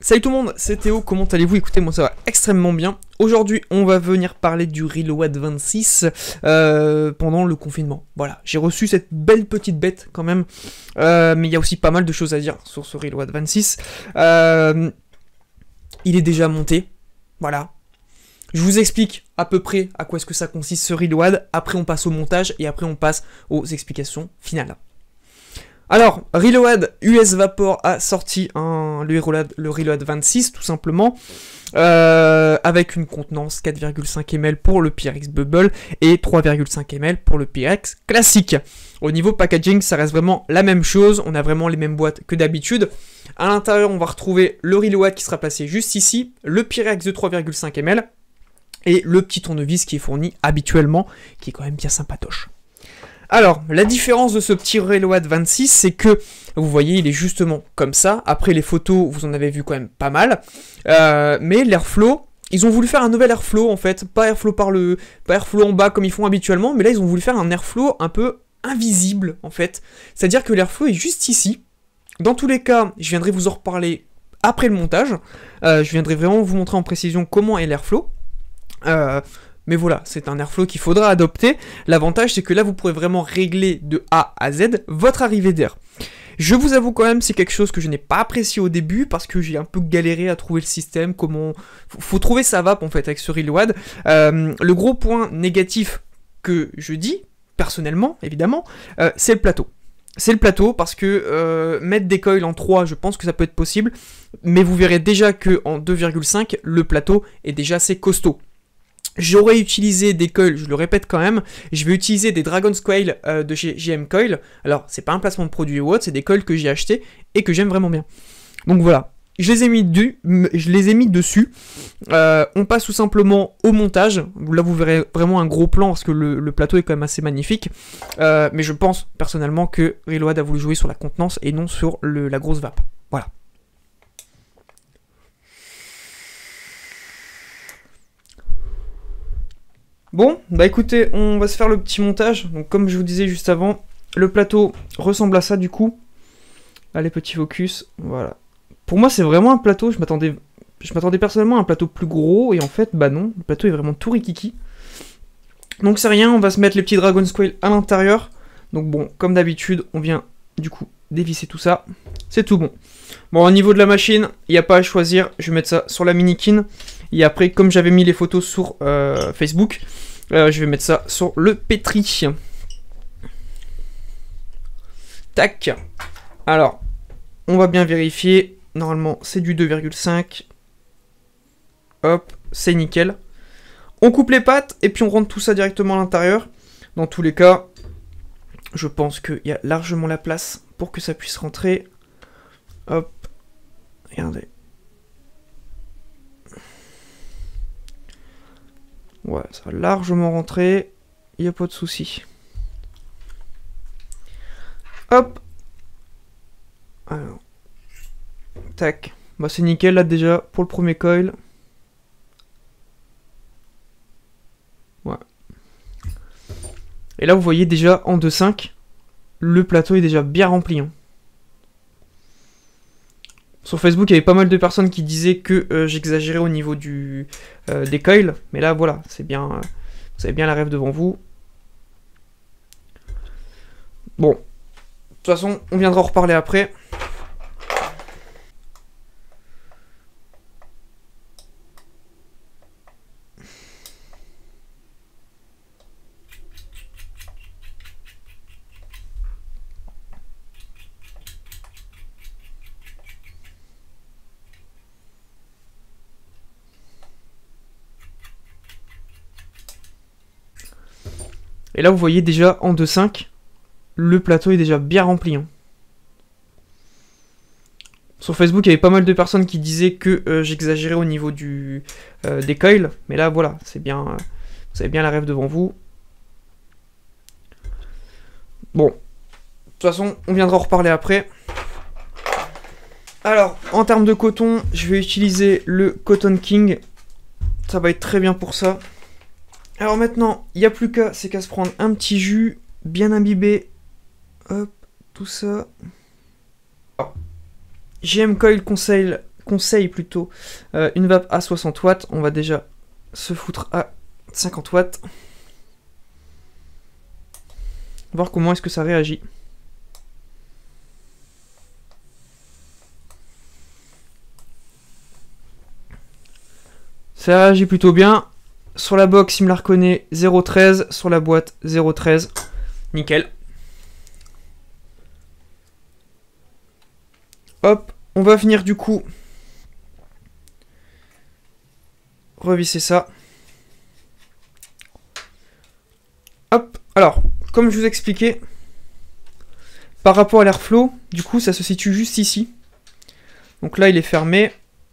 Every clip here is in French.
Salut tout le monde, c'est Théo, comment allez-vous? Écoutez, moi ça va extrêmement bien. Aujourd'hui, on va venir parler du Reload 26 pendant le confinement. Voilà, j'ai reçu cette belle petite bête quand même, mais il y a aussi pas mal de choses à dire sur ce Reload 26. Il est déjà monté, voilà. Je vous explique à peu près à quoi est-ce que ça consiste ce Reload, après on passe au montage et après on passe aux explications finales. Alors, Reload US Vapor a sorti le Reload 26, tout simplement, avec une contenance 4,5 ml pour le Pyrex Bubble et 3,5 ml pour le Pyrex classique. Au niveau packaging, ça reste vraiment la même chose, on a vraiment les mêmes boîtes que d'habitude. À l'intérieur, on va retrouver le Reload qui sera placé juste ici, le Pyrex de 3,5 ml et le petit tournevis qui est fourni habituellement, qui est quand même bien sympatoche. Alors, la différence de ce petit Reload 26, c'est que, vous voyez, il est justement comme ça. Après, les photos, vous en avez vu quand même pas mal. Mais l'Airflow, ils ont voulu faire un nouvel Airflow, en fait. Pas Airflow pas Airflow en bas comme ils font habituellement, mais là, ils ont voulu faire un Airflow un peu invisible, en fait. C'est-à-dire que l'Airflow est juste ici. Dans tous les cas, je viendrai vous en reparler après le montage. Je viendrai vraiment vous montrer en précision comment est l'Airflow. Mais voilà, c'est un Airflow qu'il faudra adopter. L'avantage, c'est que là, vous pourrez vraiment régler de A à Z votre arrivée d'air. Je vous avoue quand même, c'est quelque chose que je n'ai pas apprécié au début, parce que j'ai un peu galéré à trouver le système, comment... Faut trouver sa vape, en fait, avec ce Reload. Le gros point négatif que je dis, personnellement, évidemment, c'est le plateau. C'est le plateau, parce que mettre des coils en 3, je pense que ça peut être possible, mais vous verrez déjà qu'en 2,5, le plateau est déjà assez costaud. J'aurais utilisé des coils, je le répète quand même, je vais utiliser des Dragon's Coil de chez JM Coil. Alors, c'est pas un placement de produit ou autre, c'est des coils que j'ai achetés et que j'aime vraiment bien. Donc voilà, je les ai mis dessus. On passe tout simplement au montage. Là, vous verrez vraiment un gros plan parce que le plateau est quand même assez magnifique. Mais je pense personnellement que Reload a voulu jouer sur la contenance et non sur la grosse vape. Voilà. Bon, bah écoutez, on va se faire le petit montage. Donc comme je vous disais juste avant, le plateau ressemble à ça du coup. Allez, petit focus, voilà. Pour moi, c'est vraiment un plateau, je m'attendais personnellement à un plateau plus gros, et en fait, bah non, le plateau est vraiment tout rikiki. Donc c'est rien, on va se mettre les petits Dragon's Coil à l'intérieur. Donc bon, comme d'habitude, on vient du coup dévisser tout ça. C'est tout bon. Bon, au niveau de la machine, il n'y a pas à choisir, je vais mettre ça sur la Minikin. Et après, comme j'avais mis les photos sur Facebook, je vais mettre ça sur le Petri. Tac. Alors, on va bien vérifier. Normalement, c'est du 2,5. Hop, c'est nickel. On coupe les pattes et puis on rentre tout ça directement à l'intérieur. Dans tous les cas, je pense qu'il y a largement la place pour que ça puisse rentrer. Hop, regardez. Ouais, ça va largement rentrer, il n'y a pas de souci. Hop. Alors. Tac. Bah c'est nickel là déjà pour le premier coil. Ouais. Et là vous voyez déjà en 2,5, le plateau est déjà bien rempli. Hein. Sur Facebook, il y avait pas mal de personnes qui disaient que j'exagérais au niveau des coils. Mais là, voilà, c'est bien. Vous avez bien la rêve devant vous. Bon. De toute façon, on viendra en reparler après. Et là, vous voyez déjà en 2,5, le plateau est déjà bien rempli. Hein. Sur Facebook, il y avait pas mal de personnes qui disaient que j'exagérais au niveau des coils. Mais là, voilà, c'est bien. Vous avez bien la rêve devant vous. Bon. De toute façon, on viendra en reparler après. Alors, en termes de coton, je vais utiliser le Cotton King. Ça va être très bien pour ça. Alors maintenant, il n'y a plus qu'à se prendre un petit jus bien imbibé. Hop, tout ça. JM Coil conseille conseille plutôt une vape à 60 watts. On va déjà se foutre à 50 watts. Voir comment est-ce que ça réagit. Ça réagit plutôt bien. Sur la box, il me la reconnaît 0,13. Sur la boîte, 0,13. Nickel. Hop, on va venir du coup revisser ça. Hop, alors, comme je vous expliquais, par rapport à l'airflow, du coup, ça se situe juste ici. Donc là, il est fermé.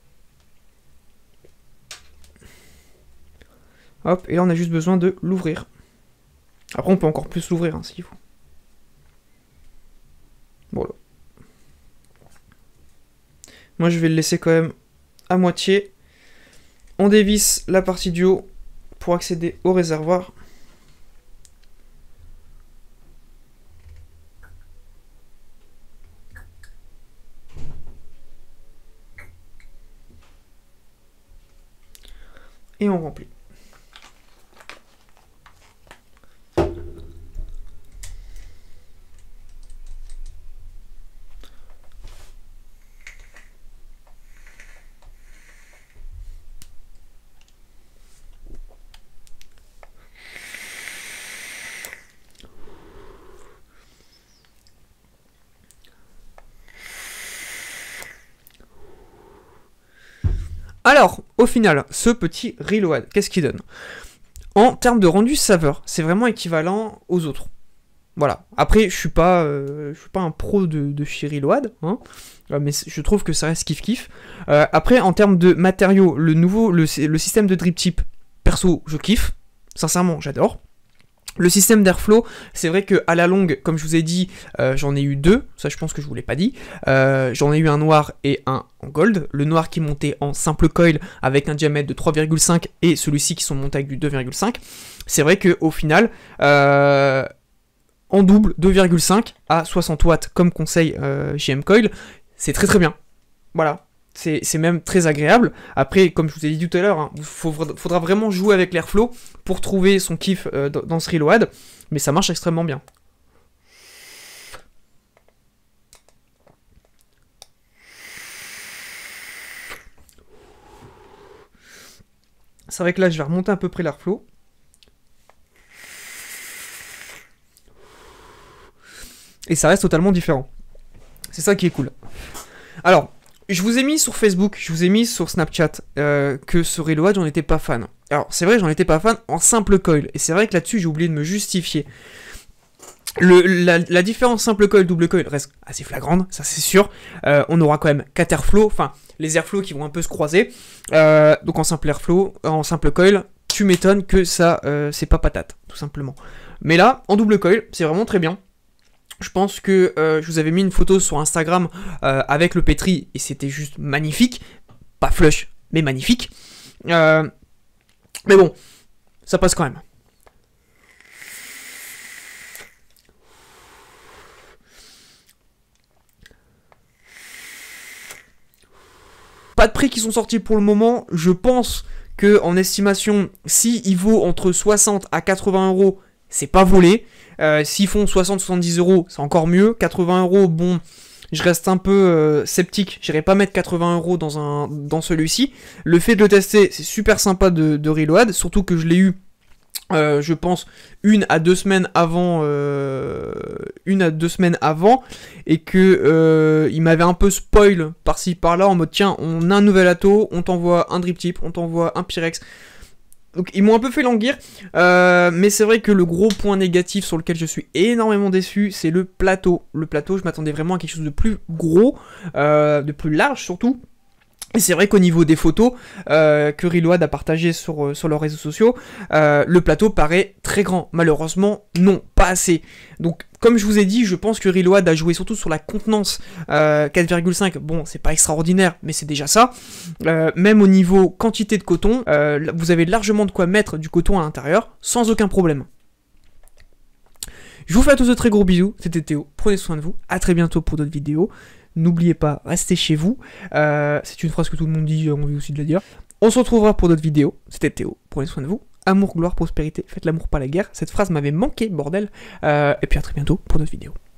Hop, et là, on a juste besoin de l'ouvrir. Après, on peut encore plus l'ouvrir, hein, s'il faut. Voilà. Moi, je vais le laisser quand même à moitié. On dévisse la partie du haut pour accéder au réservoir. Et on remplit. Alors, au final, ce petit reload, qu'est-ce qu'il donne? En termes de rendu saveur, c'est vraiment équivalent aux autres. Voilà. Après, je suis pas un pro de chez Reload, hein, mais je trouve que ça reste kiff-kiff. Après, en termes de matériaux, le système de drip tip, perso, je kiffe. Sincèrement, j'adore. Le système d'airflow, c'est vrai que à la longue, comme je vous ai dit, j'en ai eu deux, ça je pense que je vous l'ai pas dit. J'en ai eu un noir et un en gold. Le noir qui montait en simple coil avec un diamètre de 3,5 et celui-ci qui sont montés avec du 2,5. C'est vrai que au final, en double 2,5 à 60 watts comme conseil JM Coil, c'est très très bien. Voilà. C'est même très agréable. Après, comme je vous ai dit tout à l'heure, hein, faudra vraiment jouer avec l'airflow pour trouver son kiff dans ce reload, mais ça marche extrêmement bien. C'est vrai que là, je vais remonter à peu près l'airflow. Et ça reste totalement différent. C'est ça qui est cool. Alors, je vous ai mis sur Facebook, je vous ai mis sur Snapchat que ce reload, j'en étais pas fan. Alors, c'est vrai, j'en étais pas fan en simple coil. Et c'est vrai que là-dessus, j'ai oublié de me justifier. La différence simple coil, double coil reste assez flagrante, ça c'est sûr. On aura quand même 4 airflow, enfin, les airflows qui vont un peu se croiser. Donc en simple airflow, en simple coil, tu m'étonnes que ça, c'est pas patate, tout simplement. Mais là, en double coil, c'est vraiment très bien. Je pense que je vous avais mis une photo sur Instagram avec le pétri et c'était juste magnifique. Pas flush, mais magnifique. Mais bon, ça passe quand même. Pas de prix qui sont sortis pour le moment. Je pense que en estimation, si il vaut entre 60 à 80 euros, c'est pas volé. S'ils font 60-70 euros, c'est encore mieux. 80 euros, bon, je reste un peu sceptique. J'irai pas mettre 80 euros dans celui-ci. Le fait de le tester, c'est super sympa de reload, surtout que je l'ai eu, je pense, 1 à 2 semaines avant, et que il m'avait un peu spoil par-ci par-là en mode tiens, on a un nouvel atto, on t'envoie un drip tip, on t'envoie un Pyrex. Donc ils m'ont un peu fait languir, mais c'est vrai que le gros point négatif sur lequel je suis énormément déçu, c'est le plateau. Le plateau, je m'attendais vraiment à quelque chose de plus gros, de plus large surtout. Et c'est vrai qu'au niveau des photos que Reload a partagées sur leurs réseaux sociaux, le plateau paraît très grand. Malheureusement, non, pas assez. Donc, comme je vous ai dit, je pense que Reload a joué surtout sur la contenance 4,5. Bon, c'est pas extraordinaire, mais c'est déjà ça. Même au niveau quantité de coton, vous avez largement de quoi mettre du coton à l'intérieur, sans aucun problème. Je vous fais à tous de très gros bisous, c'était Théo, prenez soin de vous, à très bientôt pour d'autres vidéos. n'oubliez pas, restez chez vous. C'est une phrase que tout le monde dit, j'ai envie aussi de la dire. On se retrouvera pour d'autres vidéos. C'était Théo, prenez soin de vous. Amour, gloire, prospérité, faites l'amour pas la guerre. Cette phrase m'avait manqué, bordel. Et puis à très bientôt pour d'autres vidéos.